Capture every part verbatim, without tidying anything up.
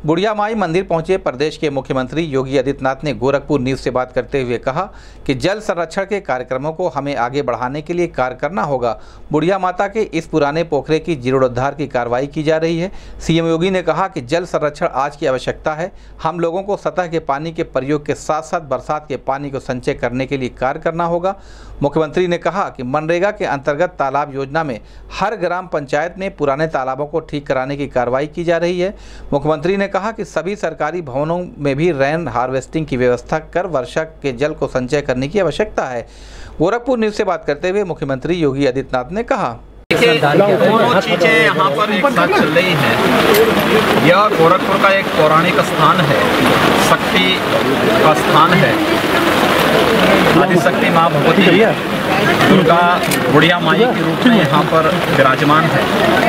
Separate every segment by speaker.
Speaker 1: बुढ़िया माई मंदिर पहुंचे प्रदेश के मुख्यमंत्री योगी आदित्यनाथ ने गोरखपुर न्यूज़ से बात करते हुए कहा कि जल संरक्षण के कार्यक्रमों को हमें आगे बढ़ाने के लिए कार्य करना होगा। बुढ़िया माता के इस पुराने पोखरे की जीर्णोद्धार की कार्रवाई की जा रही है। सीएम योगी ने कहा कि जल संरक्षण आज की आवश्यकता है। हम लोगों को सतह के पानी के प्रयोग के साथ साथ बरसात के पानी को संचय करने के लिए कार्य करना होगा। मुख्यमंत्री ने कहा कि मनरेगा के अंतर्गत तालाब योजना में हर ग्राम पंचायत में पुराने तालाबों को ठीक कराने की कार्रवाई की जा रही है। मुख्यमंत्री ने कहा कि सभी सरकारी भवनों में भी रेन हार्वेस्टिंग की व्यवस्था कर वर्षा के जल को संचय करने की आवश्यकता है। गोरखपुर न्यूज़ से बात करते हुए मुख्यमंत्री योगी आदित्यनाथ ने कहा,
Speaker 2: देखिए दोनों चीजें यहाँ पर एक साथ चल रही हैं। यह गोरखपुर का एक पौराणिक स्थान है, शक्ति का स्थान है। आदिशक्ति माँ भगवती दुर्गा बुढ़िया माई के रूप में यहाँ पर विराजमान है।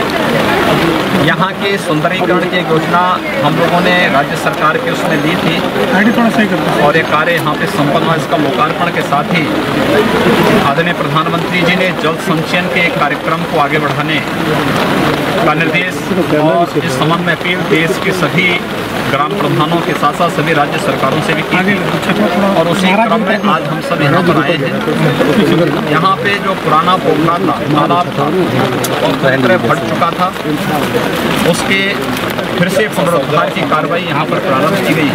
Speaker 2: यहाँ के सुंदरीकरण की योजना हम लोगों ने राज्य सरकार के उसमें दी थी और एक कार्य यहाँ पे संपन्न हुआ। इसका लोकार्पण के साथ ही आदरणीय प्रधानमंत्री जी ने जल संचयन के एक को आगे बढ़ाने का निर्देश और इस संबंध में अपील देश के सभी ग्राम प्रधानों के साथ साथ सभी राज्य सरकारों से भी की थी और उसी क्रम में आज हम सब यहाँ पर आए हैं। यहाँ पे जो पुराना पोखरा था, तालाब था और पूरी फट चुका था, उसके फिर से पुनरुद्धार की कार्रवाई यहाँ पर प्रारंभ की गई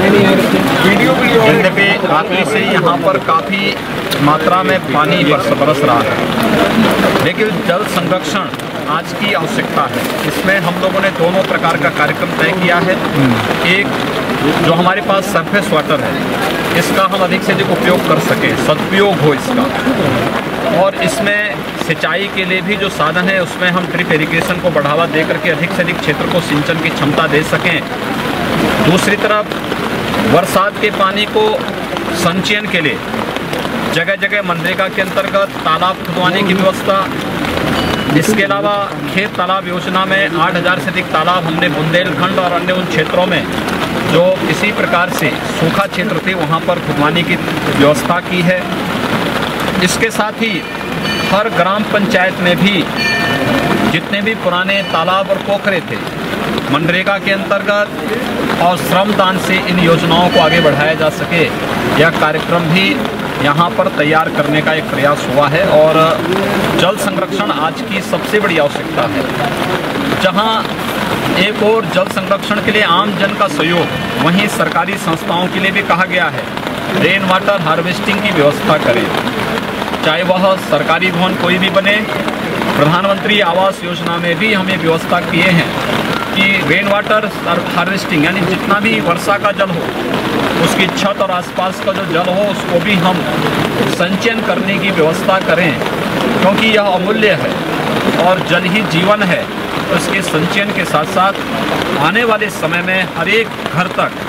Speaker 2: है। यद्यपि रात्रि से यहाँ पर काफ़ी मात्रा में पानी बरस बरस रहा है, लेकिन जल संरक्षण आज की आवश्यकता है। इसमें हम लोगों ने दोनों प्रकार का कार्यक्रम तय किया है। एक जो हमारे पास सरफेस वाटर है, इसका हम अधिक से अधिक उपयोग कर सकें, सदुपयोग हो इसका, और इसमें सिंचाई के लिए भी जो साधन है उसमें हम ड्रिप इरिगेशन को बढ़ावा दे करके अधिक से अधिक क्षेत्र को सिंचन की क्षमता दे सकें। दूसरी तरफ बरसात के पानी को संचयन के लिए जगह जगह मनरेगा के अंतर्गत तालाब खुदवाने की व्यवस्था। इसके अलावा खेत तालाब योजना में आठ हज़ार से अधिक तालाब हमने बुंदेलखंड और अन्य उन क्षेत्रों में जो किसी प्रकार से सूखा क्षेत्र थे वहाँ पर खुदवाने की व्यवस्था की है। इसके साथ ही हर ग्राम पंचायत में भी जितने भी पुराने तालाब और पोखरे थे, मनरेगा के अंतर्गत और श्रमदान से इन योजनाओं को आगे बढ़ाया जा सके, यह कार्यक्रम भी यहाँ पर तैयार करने का एक प्रयास हुआ है। और जल संरक्षण आज की सबसे बड़ी आवश्यकता है। जहाँ एक और जल संरक्षण के लिए आम जन का सहयोग, वहीं सरकारी संस्थाओं के लिए भी कहा गया है रेन वाटर हार्वेस्टिंग की व्यवस्था करें, चाहे वह सरकारी भवन कोई भी बने। प्रधानमंत्री आवास योजना में भी हमें व्यवस्था किए हैं कि रेन वाटर हार्वेस्टिंग यानी जितना भी वर्षा का जल हो, उसकी छत और आसपास का जो जल हो उसको भी हम संचयन करने की व्यवस्था करें, क्योंकि यह अमूल्य है और जल ही जीवन है। तो इसके संचयन के साथ साथ आने वाले समय में हर एक घर तक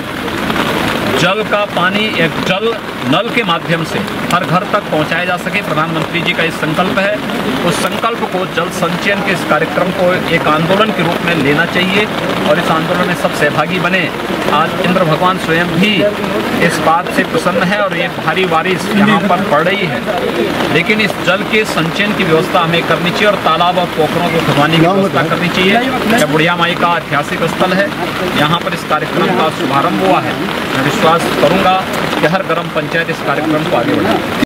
Speaker 2: जल का पानी एक जल नल के माध्यम से हर घर तक पहुंचाया जा सके। प्रधानमंत्री जी का इस संकल्प है। उस संकल्प को जल संचयन के इस कार्यक्रम को एक आंदोलन के रूप में लेना चाहिए और इस आंदोलन में सब सहभागी बने। आज इंद्र भगवान स्वयं भी इस बात से प्रसन्न है और एक भारी बारिश यहाँ पर पड़ रही है, लेकिन इस जल के संचयन की व्यवस्था हमें करनी चाहिए और तालाब और पोखरों को खुदवाने की व्यवस्था करनी चाहिए। यह बुढ़िया माई का ऐतिहासिक स्थल है, यहाँ पर इस कार्यक्रम का शुभारंभ हुआ है। मैं विश्वास करूँगा कि हर ग्राम पंचायत इस कार्यक्रम को आगे बढ़ाए।